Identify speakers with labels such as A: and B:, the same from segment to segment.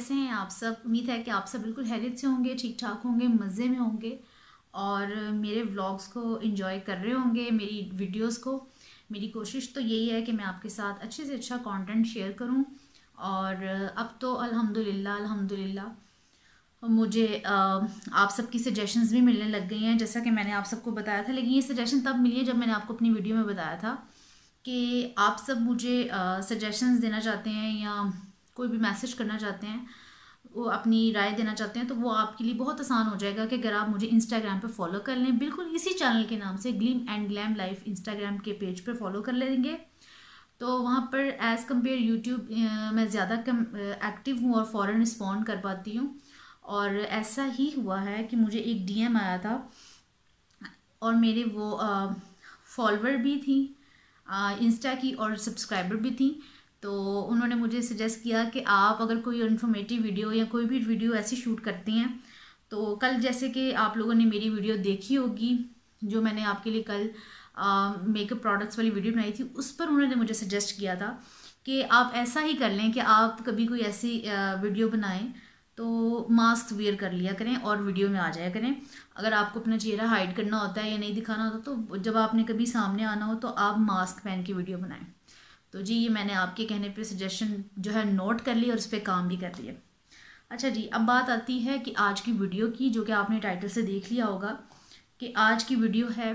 A: कैसे हैं आप सब। उम्मीद है कि आप सब बिल्कुल खैरियत से होंगे, ठीक ठाक होंगे, मज़े में होंगे और मेरे व्लॉग्स को एंजॉय कर रहे होंगे, मेरी वीडियोस को। मेरी कोशिश तो यही है कि मैं आपके साथ अच्छे से अच्छा कंटेंट शेयर करूं। और अब तो अल्हम्दुलिल्लाह मुझे आप सबकी सजेशंस भी मिलने लग गई हैं, जैसा कि मैंने आप सबको बताया था। लेकिन ये सजेशन तब मिली है जब मैंने आपको अपनी वीडियो में बताया था कि आप सब मुझे सजेशंस देना चाहते हैं या कोई भी मैसेज करना चाहते हैं, वो अपनी राय देना चाहते हैं, तो वो आपके लिए बहुत आसान हो जाएगा कि अगर आप मुझे इंस्टाग्राम पे फॉलो कर लें, बिल्कुल इसी चैनल के नाम से gleam and glam life Instagram के पेज पे फॉलो कर लेंगे। तो वहाँ पर एज़ कम्पेयर यूट्यूब मैं ज़्यादा कम एक्टिव हूँ और फ़ौरन रिस्पॉन्ड कर पाती हूँ। और ऐसा ही हुआ है कि मुझे एक डीएम आया था और मेरे वो फॉलोवर भी थी इंस्टा की और सब्सक्राइबर भी थी। तो उन्होंने मुझे सजेस्ट किया कि आप अगर कोई इन्फॉर्मेटिव वीडियो या कोई भी वीडियो ऐसी शूट करती हैं, तो कल जैसे कि आप लोगों ने मेरी वीडियो देखी होगी जो मैंने आपके लिए कल मेकअप प्रोडक्ट्स वाली वीडियो बनाई थी, उस पर उन्होंने मुझे सजेस्ट किया था कि आप ऐसा ही कर लें कि आप कभी कोई ऐसी वीडियो बनाएं तो मास्क वेयर कर लिया करें और वीडियो में आ जाया करें। अगर आपको अपना चेहरा हाइड करना होता है या नहीं दिखाना होता, तो जब आपने कभी सामने आना हो तो आप मास्क पहन के वीडियो बनाएं। तो जी, ये मैंने आपके कहने पे सजेशन जो है नोट कर ली और उस पर काम भी कर लिया। अच्छा जी, अब बात आती है कि आज की वीडियो की, जो कि आपने टाइटल से देख लिया होगा कि आज की वीडियो है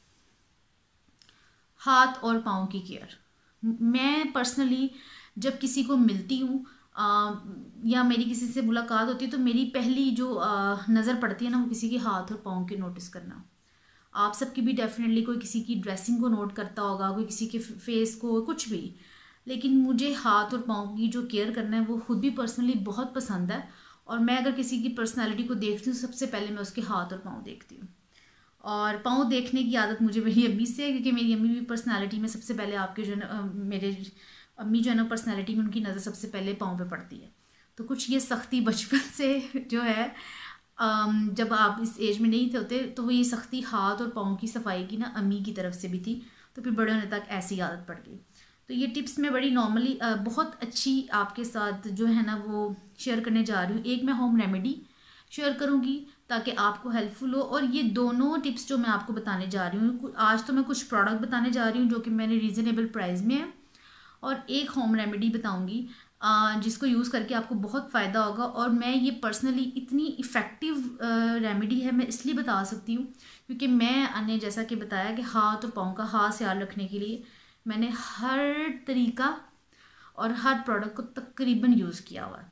A: हाथ और पाँव की केयर। मैं पर्सनली जब किसी को मिलती हूँ या मेरी किसी से मुलाकात होती है, तो मेरी पहली जो नज़र पड़ती है ना, वो किसी के हाथ और पाँव की नोटिस करना। आप सबकी भी डेफिनेटली कोई किसी की ड्रेसिंग को नोट करता होगा, कोई किसी के फेस को, कुछ भी। लेकिन मुझे हाथ और पाँव की जो केयर करना है वो खुद भी पर्सनली बहुत पसंद है। और मैं अगर किसी की पर्सनालिटी को देखती हूँ, सबसे पहले मैं उसके हाथ और पाँव देखती हूँ। और पाँव देखने की आदत मुझे मेरी अम्मी से है, क्योंकि मेरी अम्मी भी पर्सनालिटी में सबसे पहले आपके जो है मेरे अम्मी जो है ना, पर्सनालिटी में उनकी नज़र सबसे पहले पाँव पे पड़ती है। तो कुछ ये सख्ती बचपन से जो है जब आप इस एज में नहीं थे होते, तो वो ये सख्ती हाथ और पाँव की सफाई की ना अम्मी की तरफ से भी थी। तो फिर बड़े होने तक ऐसी आदत पड़ गई। तो ये टिप्स मैं बड़ी नॉर्मली बहुत अच्छी आपके साथ जो है ना वो शेयर करने जा रही हूँ। एक मैं होम रेमेडी शेयर करूँगी ताकि आपको हेल्पफुल हो, और ये दोनों टिप्स जो मैं आपको बताने जा रही हूँ, आज तो मैं कुछ प्रोडक्ट बताने जा रही हूँ जो कि मैंने रीज़नेबल प्राइस में है, और एक होम रेमेडी बताऊँगी जिसको यूज़ करके आपको बहुत फ़ायदा होगा। और मैं ये पर्सनली इतनी इफ़ेक्टिव रेमेडी है, मैं इसलिए बता सकती हूँ क्योंकि मैंने जैसा कि बताया कि हाथ और पाँव का खास ख्याल रखने के लिए मैंने हर तरीका और हर प्रोडक्ट को तकरीबन यूज़ किया हुआ है,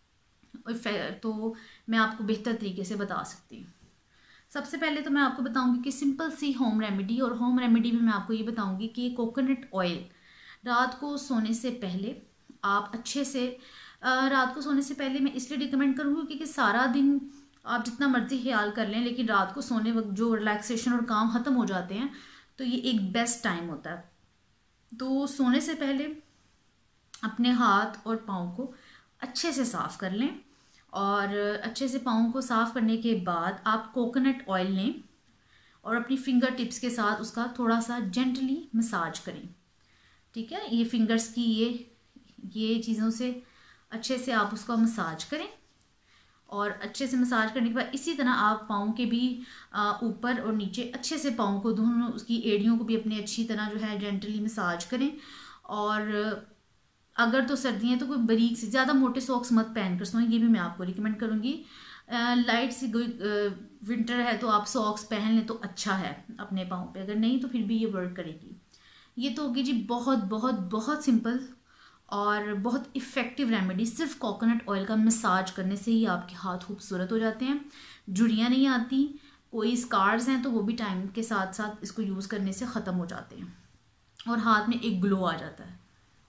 A: तो मैं आपको बेहतर तरीके से बता सकती हूँ। सबसे पहले तो मैं आपको बताऊँगी कि सिंपल सी होम रेमेडी, और होम रेमेडी में मैं आपको ये बताऊँगी कि कोकोनट ऑयल रात को सोने से पहले आप अच्छे से रात को सोने से पहले मैं इसलिए रिकमेंड करूँगी क्योंकि सारा दिन आप जितना मर्जी ख्याल कर लें, लेकिन रात को सोने वक्त जो रिलैक्सेशन और काम ख़त्म हो जाते हैं, तो ये एक बेस्ट टाइम होता है। तो सोने से पहले अपने हाथ और पाँव को अच्छे से साफ़ कर लें, और अच्छे से पाँव को साफ़ करने के बाद आप कोकोनट ऑयल लें और अपनी फिंगर टिप्स के साथ उसका थोड़ा सा जेंटली मसाज करें। ठीक है, ये फिंगर्स की ये चीज़ों से अच्छे से आप उसका मसाज करें, और अच्छे से मसाज करने के बाद इसी तरह आप पाँव के भी ऊपर और नीचे अच्छे से पाँव को दोनों उसकी एड़ियों को भी अपने अच्छी तरह जो है जेंटली मसाज करें। और अगर तो सर्दी है तो कोई बारीक से ज़्यादा मोटे सॉक्स मत पहन कर सोएं, ये भी मैं आपको रिकमेंड करूँगी। लाइट सी विंटर है तो आप सॉक्स पहन लें तो अच्छा है अपने पाँव पे, अगर नहीं तो फिर भी ये वर्क करेगी। ये तो होगी जी बहुत बहुत बहुत सिंपल और बहुत इफ़ेक्टिव रेमेडी। सिर्फ कोकोनट ऑयल का मसाज करने से ही आपके हाथ खूबसूरत हो जाते हैं, झुर्रियाँ नहीं आती, कोई स्कार्स हैं तो वो भी टाइम के साथ साथ इसको यूज़ करने से ख़त्म हो जाते हैं और हाथ में एक ग्लो आ जाता है।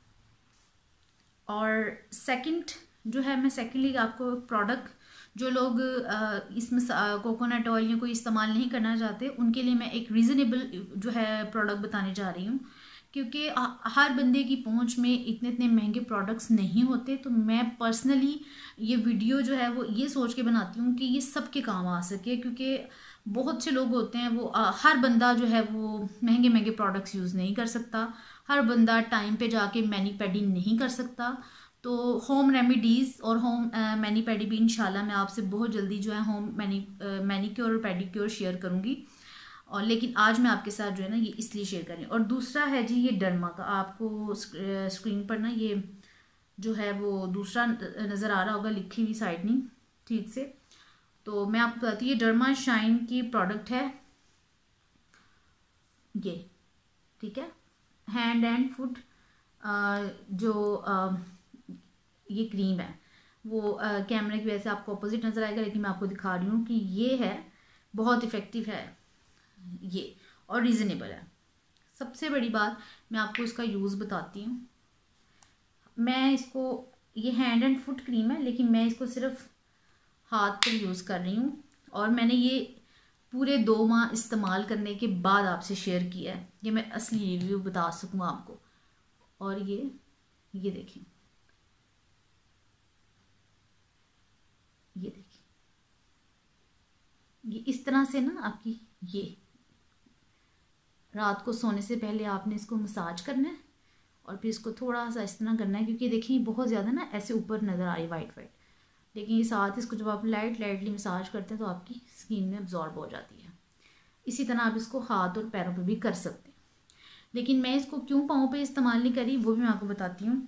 A: और सेकंड जो है, मैं सेकंडली आपको प्रोडक्ट जो लोग इसमें कोकोनट ऑयल या कोई इस्तेमाल नहीं करना चाहते, उनके लिए मैं एक रीज़नेबल जो है प्रोडक्ट बताने जा रही हूँ, क्योंकि हर बंदे की पहुंच में इतने इतने महंगे प्रोडक्ट्स नहीं होते। तो मैं पर्सनली ये वीडियो जो है वो ये सोच के बनाती हूँ कि ये सबके काम आ सके, क्योंकि बहुत से लोग होते हैं वो हर बंदा जो है वो महंगे महंगे प्रोडक्ट्स यूज़ नहीं कर सकता, हर बंदा टाइम पे जाके मैनी पेडी नहीं कर सकता। तो होम रेमेडीज़ और होम मैनी पेडी भी इंशाल्लाह मैं आपसे बहुत जल्दी जो है होम मैनीक्योर और पेडिक्योर शेयर करूँगी। और लेकिन आज मैं आपके साथ जो है ना ये इसलिए शेयर कर रही हूँ। और दूसरा है जी ये डर्मा का, आपको स्क्रीन पर ना ये जो है वो दूसरा नज़र आ रहा होगा, लिखी हुई साइड नहीं ठीक से। तो मैं आपको बताती हूँ, ये डर्मा शाइन की प्रोडक्ट है ये, ठीक है। हैंड एंड फुट जो ये क्रीम है वो कैमरे की वजह से आपको अपोजिट नज़र आएगा, लेकिन मैं आपको दिखा रही हूँ कि ये है बहुत इफ़ेक्टिव है ये और रीज़नेबल है। सबसे बड़ी बात मैं आपको इसका यूज़ बताती हूँ। मैं इसको, ये हैंड एंड फुट क्रीम है लेकिन मैं इसको सिर्फ हाथ पर यूज़ कर रही हूँ और मैंने ये पूरे 2 माह इस्तेमाल करने के बाद आपसे शेयर किया है, ये मैं असली रिव्यू बता सकूँ आपको। और ये देखें, ये देखिए, ये इस तरह से ना आपकी, ये रात को सोने से पहले आपने इसको मसाज करना है और फिर इसको थोड़ा सा इस तरह करना है, क्योंकि देखिए बहुत ज़्यादा ना ऐसे ऊपर नज़र आ रही वाइट वाइट, लेकिन ये साथ इसको जब आप लाइटली मसाज करते हैं तो आपकी स्किन में अब्जॉर्ब हो जाती है। इसी तरह आप इसको हाथ और पैरों पे भी कर सकते हैं, लेकिन मैं इसको क्यों पाँव पे इस्तेमाल नहीं करी वो भी मैं आपको बताती हूँ।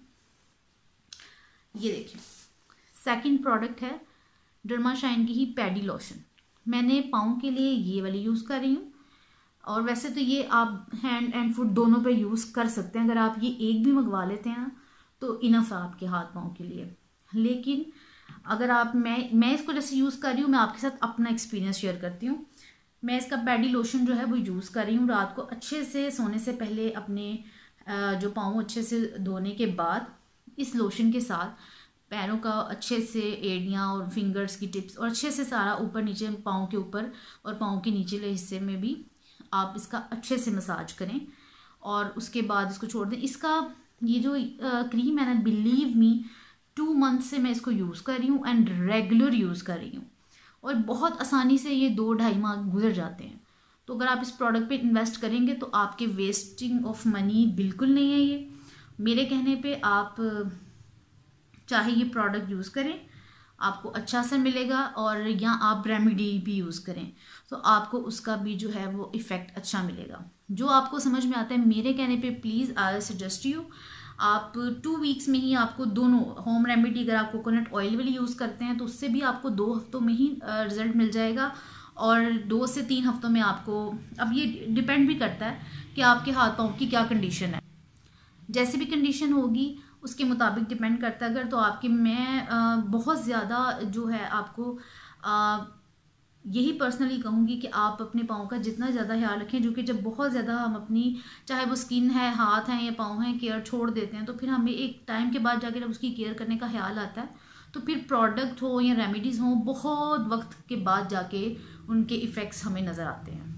A: ये देखिए सेकंड प्रोडक्ट है डर्मा शाइन की ही पैडी लोशन। मैंने पाँव के लिए ये वाली यूज़ कर रही हूँ, और वैसे तो ये आप हैंड एंड फुट दोनों पे यूज़ कर सकते हैं। अगर आप ये एक भी मंगवा लेते हैं ना तो इनफ है आपके हाथ पाँव के लिए। लेकिन अगर आप, मैं इसको जैसे यूज़ कर रही हूँ, मैं आपके साथ अपना एक्सपीरियंस शेयर करती हूँ। मैं इसका पैडी लोशन जो है वो यूज़ कर रही हूँ रात को अच्छे से सोने से पहले, अपने जो पाँव अच्छे से धोने के बाद इस लोशन के साथ पैरों का अच्छे से एड़ियाँ और फिंगर्स की टिप्स और अच्छे से सारा ऊपर नीचे, पाँव के ऊपर और पाँव के निचले हिस्से में भी आप इसका अच्छे से मसाज करें और उसके बाद इसको छोड़ दें। इसका ये जो क्रीम है ना, बिलीव मी 2 मंथ से मैं इसको यूज़ कर रही हूँ एंड रेगुलर यूज़ कर रही हूँ और बहुत आसानी से ये 2-2.5 माह गुजर जाते हैं। तो अगर आप इस प्रोडक्ट पे इन्वेस्ट करेंगे तो आपके वेस्टिंग ऑफ मनी बिल्कुल नहीं है। ये मेरे कहने पे आप चाहे ये प्रोडक्ट यूज़ करें, आपको अच्छा असर मिलेगा, और या आप रेमेडी भी यूज़ करें तो आपको उसका भी जो है वो इफ़ेक्ट अच्छा मिलेगा। जो आपको समझ में आता है, मेरे कहने पे प्लीज़ आई सजेस्ट यू, आप 2 वीक्स में ही आपको दोनों होम रेमेडी, अगर आप कोकोनट ऑयल वाली यूज़ करते हैं तो उससे भी आपको 2 हफ्तों में ही रिजल्ट मिल जाएगा, और 2 से 3 हफ्तों में आपको, अब ये डिपेंड भी करता है कि आपके हाथ पाँव की क्या कंडीशन है। जैसी भी कंडीशन होगी उसके मुताबिक डिपेंड करता है। अगर तो आपकी, मैं बहुत ज़्यादा जो है आपको यही पर्सनली कहूँगी कि आप अपने पाँव का जितना ज़्यादा ख्याल रखें, जो कि जब बहुत ज़्यादा हम अपनी, चाहे वो स्किन है, हाथ हैं या पाँव हैं, केयर छोड़ देते हैं तो फिर हमें एक टाइम के बाद जाकर जब उसकी केयर करने का ख्याल आता है तो फिर प्रोडक्ट हो या रेमेडीज़ हो, बहुत वक्त के बाद जाके उनके इफ़ेक्ट्स हमें नज़र आते हैं।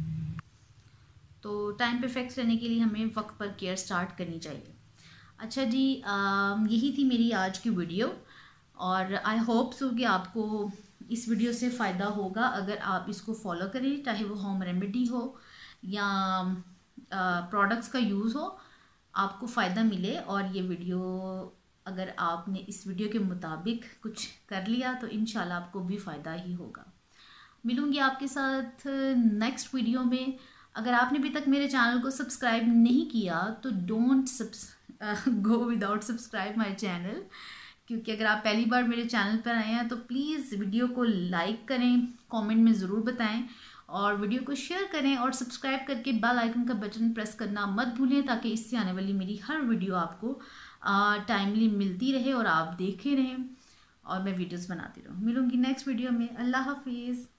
A: तो टाइम पे इफ़ेक्ट्स लेने के लिए हमें वक्त पर केयर स्टार्ट करनी चाहिए। अच्छा जी, यही थी मेरी आज की वीडियो, और आई होप सो कि आपको इस वीडियो से फ़ायदा होगा अगर आप इसको फॉलो करें, चाहे वो होम रेमेडी हो या प्रोडक्ट्स का यूज़ हो, आपको फ़ायदा मिले। और ये वीडियो, अगर आपने इस वीडियो के मुताबिक कुछ कर लिया तो इंशाल्लाह आपको भी फ़ायदा ही होगा। मिलूँगी आपके साथ नेक्स्ट वीडियो में। अगर आपने अभी तक मेरे चैनल को सब्सक्राइब नहीं किया तो don't go without subscribe my channel, क्योंकि अगर आप पहली बार मेरे चैनल पर आए हैं तो प्लीज़ वीडियो को लाइक करें, कमेंट में ज़रूर बताएं और वीडियो को शेयर करें, और सब्सक्राइब करके बेल आइकन का बटन प्रेस करना मत भूलें, ताकि इससे आने वाली मेरी हर वीडियो आपको टाइमली मिलती रहे और आप देखे रहें और मैं वीडियोज़ बनाती रहूँ। मिलूँगी नेक्स्ट वीडियो में। अल्लाह हाफिज़।